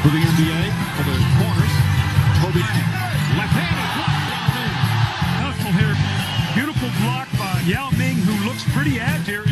for the NBA for the corners. Kobe left hand is blocked down in. Hustle here. Beautiful block by Yao Ming, who looks pretty agile.